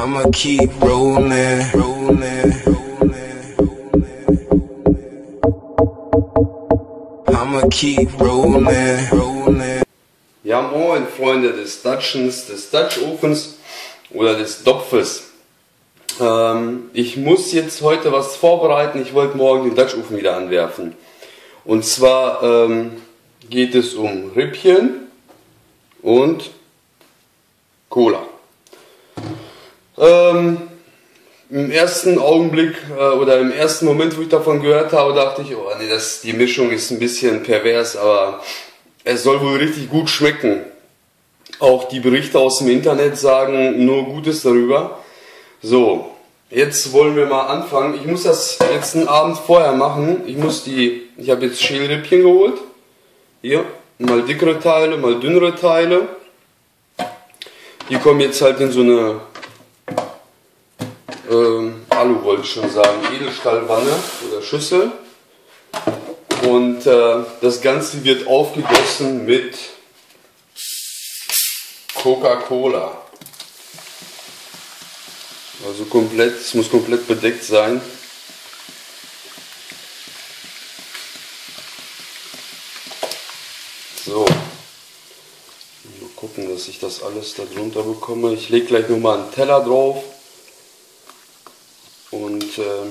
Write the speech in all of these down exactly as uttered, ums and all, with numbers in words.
I'ma keep rolling, rolling, I'ma keep rolling, rolling. Ja, moin Freunde des Dutchens, des Dutch-Ofens oder des Dopfes. Ähm, ich muss jetzt heute was vorbereiten. Ich wollte morgen den Dutch-Ofen wieder anwerfen. Und zwar ähm, geht es um Rippchen und Cola. Ähm, Im ersten Augenblick äh, oder im ersten Moment, wo ich davon gehört habe, dachte ich, oh nee, das, die Mischung ist ein bisschen pervers, aber es soll wohl richtig gut schmecken. Auch die Berichte aus dem Internet sagen nur Gutes darüber. So, jetzt wollen wir mal anfangen. Ich muss das jetzt einen Abend vorher machen. Ich muss die, ich habe jetzt Schälrippchen geholt. Hier, mal dickere Teile, mal dünnere Teile. Die kommen jetzt halt in so eine ähm, Alu, wollte ich schon sagen, Edelstahlwanne oder Schüssel. Und äh, das Ganze wird aufgegossen mit Coca-Cola. Also komplett, es muss komplett bedeckt sein. So. Mal gucken, dass ich das alles da drunter bekomme. Ich lege gleich nochmal einen Teller drauf. Und äh,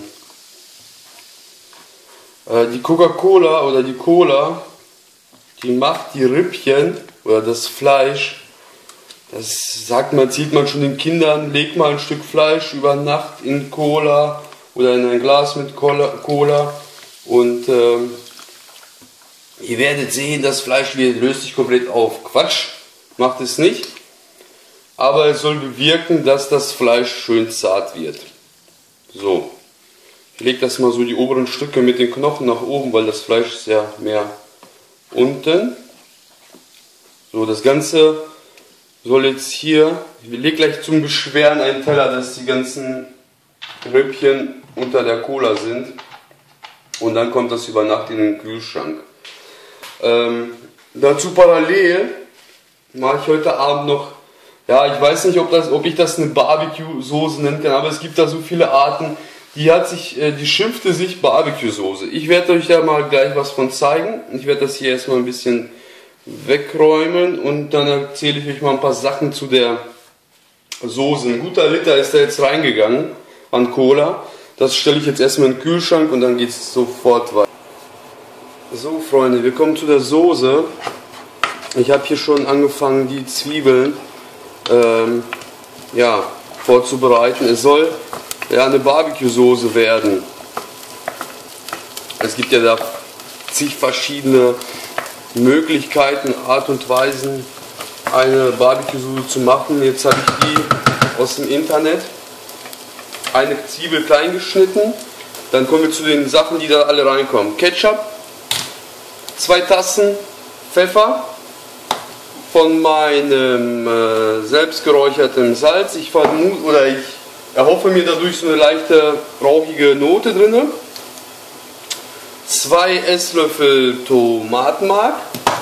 äh, die Coca-Cola oder die Cola, die macht die Rippchen oder das Fleisch, das sagt man, zieht man schon den Kindern, legt mal ein Stück Fleisch über Nacht in Cola oder in ein Glas mit Cola, Cola und äh, ihr werdet sehen, das Fleisch löst sich komplett auf. Quatsch, macht es nicht, aber es soll bewirken, dass das Fleisch schön zart wird. So, ich lege das mal so die oberen Stücke mit den Knochen nach oben, weil das Fleisch ist ja mehr unten. So, das Ganze soll jetzt hier, ich lege gleich zum Beschweren einen Teller, dass die ganzen Rippchen unter der Cola sind. Und dann kommt das über Nacht in den Kühlschrank. Ähm, dazu parallel mache ich heute Abend noch, ja, ich weiß nicht, ob, das, ob ich das eine Barbecue-Soße nennen kann, aber es gibt da so viele Arten. Die hat sich, die schimpfte sich Barbecue-Soße. Ich werde euch da mal gleich was von zeigen. Ich werde das hier erstmal ein bisschen wegräumen und dann erzähle ich euch mal ein paar Sachen zu der Soße. Ein guter Liter ist da jetzt reingegangen an Cola. Das stelle ich jetzt erstmal in den Kühlschrank und dann geht es sofort weiter. So Freunde, wir kommen zu der Soße. Ich habe hier schon angefangen, die Zwiebeln ähm, ja, vorzubereiten. Es soll ja eine Barbecue-Soße werden. Es gibt ja da zig verschiedene Möglichkeiten, Art und Weisen, eine Barbecue-Soße zu machen. Jetzt habe ich die aus dem Internet. Eine Zwiebel klein geschnitten. Dann kommen wir zu den Sachen, die da alle reinkommen. Ketchup, zwei Tassen Pfeffer, von meinem äh, selbst geräucherten Salz. Ich vermute oder ich erhoffe mir dadurch so eine leichte rauchige Note drin. Zwei Esslöffel Tomatenmark.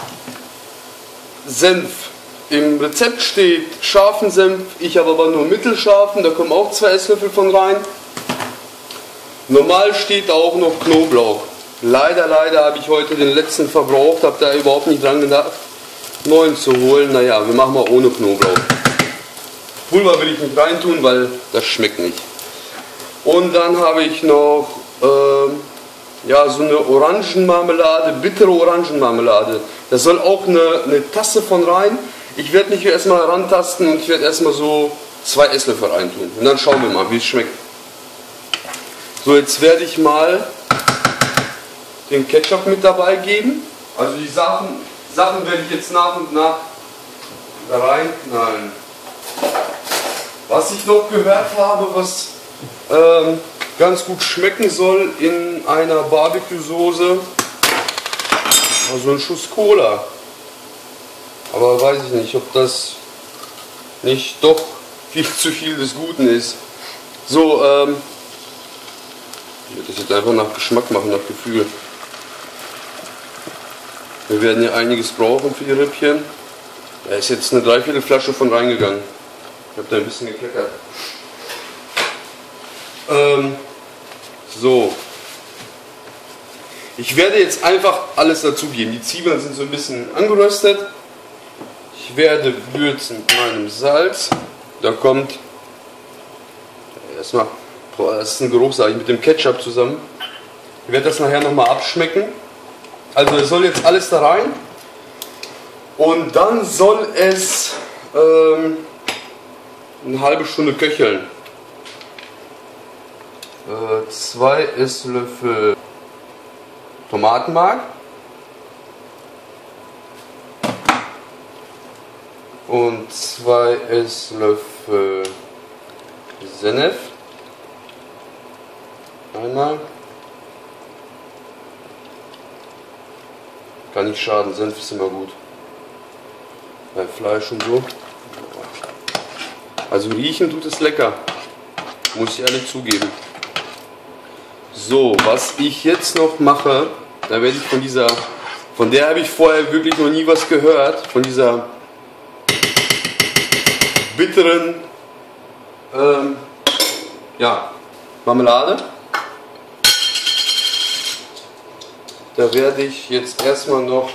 Senf. Im Rezept steht scharfen Senf, ich habe aber nur mittelscharfen, da kommen auch zwei Esslöffel von rein. Normal steht auch noch Knoblauch. Leider, leider habe ich heute den letzten verbraucht, habe da überhaupt nicht dran gedacht, neuen zu holen. Naja, wir machen mal ohne Knoblauch. Pulver will ich nicht reintun, weil das schmeckt nicht. Und dann habe ich noch äh, ja, so eine Orangenmarmelade, bittere Orangenmarmelade. Da soll auch eine, eine Tasse von rein. Ich werde mich hier erstmal rantasten und ich werde erstmal so zwei Esslöffel reintun. Und dann schauen wir mal, wie es schmeckt. So, jetzt werde ich mal den Ketchup mit dabei geben. Also die Sachen, Sachen werde ich jetzt nach und nach da reinknallen. Was ich noch gehört habe, was ähm, ganz gut schmecken soll in einer Barbecue-Soße, also ein Schuss Cola. Aber weiß ich nicht, ob das nicht doch viel zu viel des Guten ist. So, ähm, ich werde das jetzt einfach nach Geschmack machen, nach Gefühl. Wir werden ja einiges brauchen für die Rippchen. Da ist jetzt eine Dreiviertelflasche von reingegangen. Ich habe da ein bisschen gekleckert. Ähm, so. Ich werde jetzt einfach alles dazugeben. Die Zwiebeln sind so ein bisschen angeröstet. Ich werde würzen mit meinem Salz. Da kommt erstmal, boah, das ist ein Geruch, sage ich, mit dem Ketchup zusammen. Ich werde das nachher nochmal abschmecken. Also es soll jetzt alles da rein. Und dann soll es ähm, eine halbe Stunde köcheln. Äh, zwei Esslöffel Tomatenmark und zwei Esslöffel Senf. Einmal. Kann nicht schaden, Senf ist immer gut. Bei Fleisch und so. Also riechen tut es lecker. Muss ich ehrlich zugeben. So, was ich jetzt noch mache, da werde ich von dieser, von der habe ich vorher wirklich noch nie was gehört, von dieser bitteren ähm, ja, Marmelade. Da werde ich jetzt erstmal noch,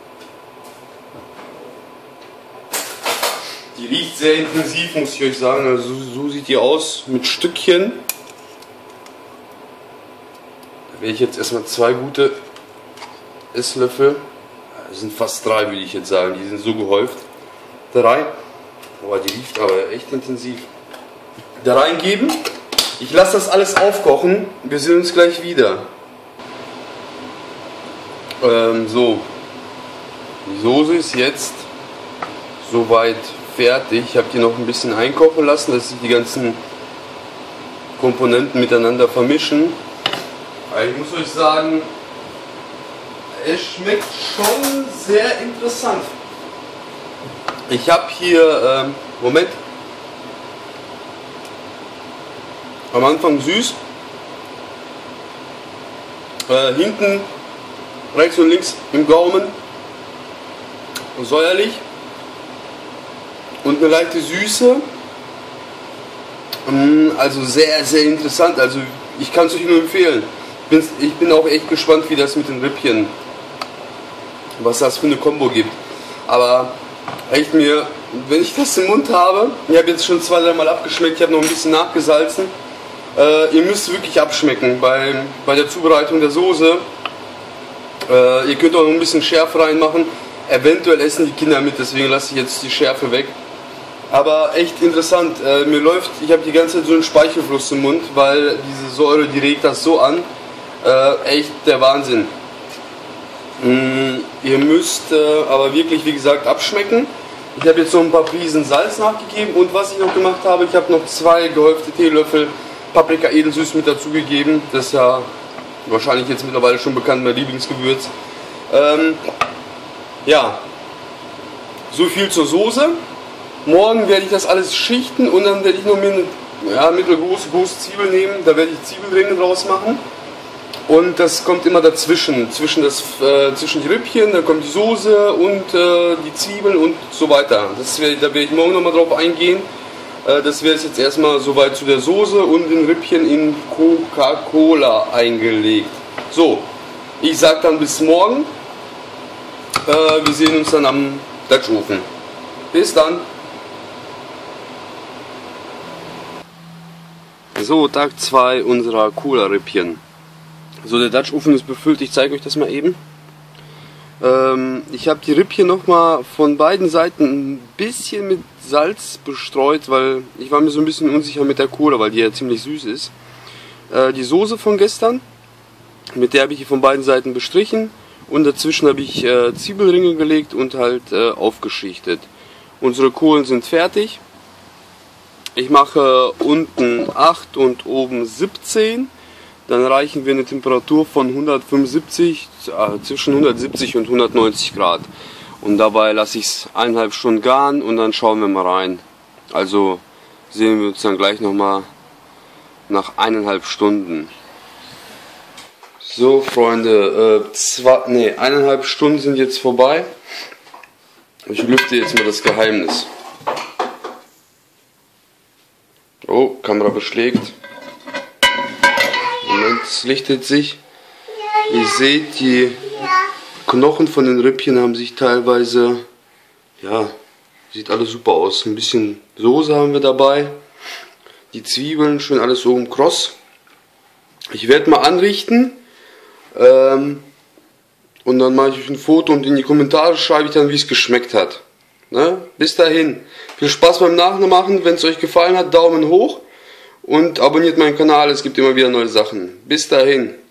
die riecht sehr intensiv, muss ich euch sagen, also so sieht die aus mit Stückchen. Da werde ich jetzt erstmal zwei gute Esslöffel, das sind fast drei, würde ich jetzt sagen, die sind so gehäuft, da rein. Boah, die riecht aber echt intensiv. Da reingeben. Ich lasse das alles aufkochen. Wir sehen uns gleich wieder. Ähm, so. Die Soße ist jetzt soweit fertig. Ich habe die noch ein bisschen einkochen lassen, dass sich die ganzen Komponenten miteinander vermischen. Aber ich muss euch sagen, es schmeckt schon sehr interessant. Ich habe hier, ähm, Moment, am Anfang süß, äh, hinten rechts und links im Gaumen säuerlich und eine leichte Süße, also sehr, sehr interessant, also ich kann es euch nur empfehlen. Ich bin, ich bin auch echt gespannt, wie das mit den Rippchen, was das für eine Kombo gibt, aber echt mir, wenn ich das im Mund habe, ich habe jetzt schon zwei, drei Mal abgeschmeckt, ich habe noch ein bisschen nachgesalzen, äh, ihr müsst wirklich abschmecken bei, bei der Zubereitung der Soße. Äh, ihr könnt auch noch ein bisschen Schärfe reinmachen, eventuell essen die Kinder mit, deswegen lasse ich jetzt die Schärfe weg. Aber echt interessant, äh, mir läuft, ich habe die ganze Zeit so einen Speichelfluss im Mund, weil diese Säure, die regt das so an, äh, echt der Wahnsinn. Mm, ihr müsst äh, aber wirklich, wie gesagt, abschmecken. Ich habe jetzt noch ein paar Prisen Salz nachgegeben und was ich noch gemacht habe, ich habe noch zwei gehäufte Teelöffel Paprika edelsüß mit dazugegeben. Das ist ja wahrscheinlich jetzt mittlerweile schon bekannt, mein Lieblingsgewürz. Ähm, ja, so viel zur Soße. Morgen werde ich das alles schichten und dann werde ich noch mir eine ja, mittelgroße große Zwiebel nehmen. Da werde ich Zwiebelringe draus machen. Und das kommt immer dazwischen, zwischen, das, äh, zwischen die Rippchen, dann kommt die Soße und äh, die Zwiebeln und so weiter. Das wär, da werde ich morgen nochmal drauf eingehen. Äh, das wäre jetzt erstmal soweit zu der Soße und den Rippchen in Coca-Cola eingelegt. So, ich sage dann bis morgen. Äh, wir sehen uns dann am Dutch Ofen. Bis dann. So, Tag zwei unserer Cola-Rippchen. So, der Dutch Ofen ist befüllt, ich zeige euch das mal eben. Ähm, ich habe die Rippchen nochmal von beiden Seiten ein bisschen mit Salz bestreut, weil ich war mir so ein bisschen unsicher mit der Cola, weil die ja ziemlich süß ist. Äh, die Soße von gestern, mit der habe ich hier von beiden Seiten bestrichen und dazwischen habe ich äh, Zwiebelringe gelegt und halt äh, aufgeschichtet. Unsere Kohlen sind fertig. Ich mache unten acht und oben siebzehn. Dann erreichen wir eine Temperatur von hundertfünfundsiebzig, äh, zwischen hundertsiebzig und hundertneunzig Grad. Und dabei lasse ich es eineinhalb Stunden garen und dann schauen wir mal rein. Also sehen wir uns dann gleich nochmal nach eineinhalb Stunden. So Freunde, äh, zwei, nee, eineinhalb Stunden sind jetzt vorbei. Ich lüfte jetzt mal das Geheimnis. Oh, Kamera beschlägt. Moment, es lichtet sich. Ihr seht, die Knochen von den Rippchen haben sich teilweise, ja, sieht alles super aus. Ein bisschen Soße haben wir dabei. Die Zwiebeln, schön alles so im Kross. Ich werde mal anrichten. Ähm, und dann mache ich euch ein Foto und in die Kommentare schreibe ich dann, wie es geschmeckt hat. Ne? Bis dahin. Viel Spaß beim Nachmachen. Wenn es euch gefallen hat, Daumen hoch. Und abonniert meinen Kanal, es gibt immer wieder neue Sachen. Bis dahin.